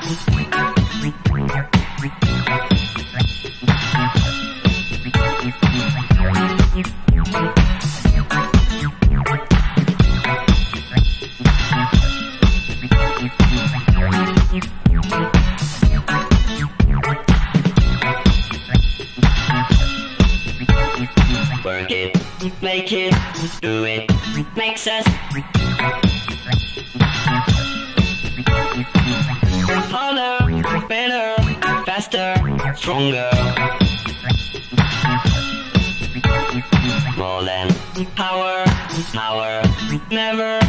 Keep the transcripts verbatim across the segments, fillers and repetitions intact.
Work it, make it, do it, makes us harder, better, faster, stronger. More than power, power, never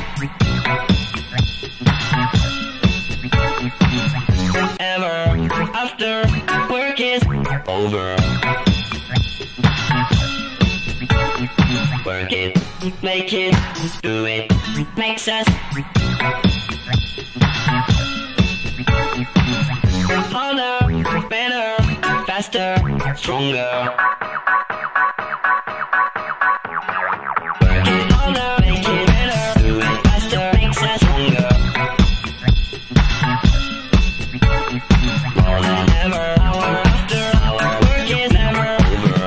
ever after work is over. Work it, make it, do it, makes us harder, better, faster, stronger. Work it harder, make it better, do it faster, makes us stronger. More than ever, hour after hour, work is never over.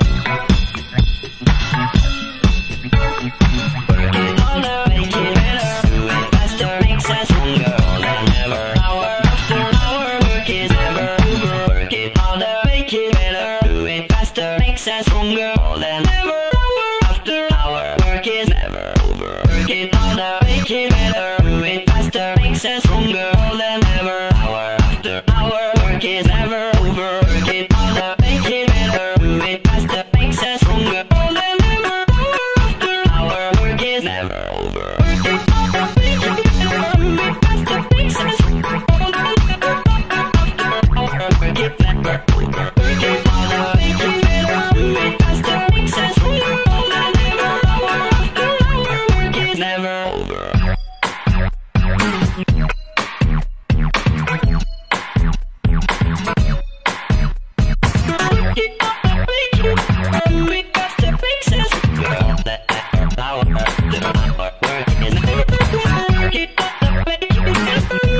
Work it harder, make it better, do it faster, makes us stronger. More than ever, hour after hour, work is never over. Work it harder, make it better, do it faster, makes us stronger. More than ever, hour after hour, work is never over. Work it harder, make it better, do it faster, makes us stronger. More than ever, hour after hour, work is never over. Work it harder, make it better, do it faster, makes us stronger. More than ever, hour after hour, work is never over. Work it harder, make it better, do it faster, makes us stronger. More than ever, hour after hour, work is never over. Work it harder, make it better, do it faster, makes us stronger. More than ever, hour after hour, work is never over.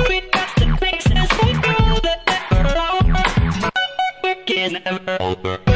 Never over.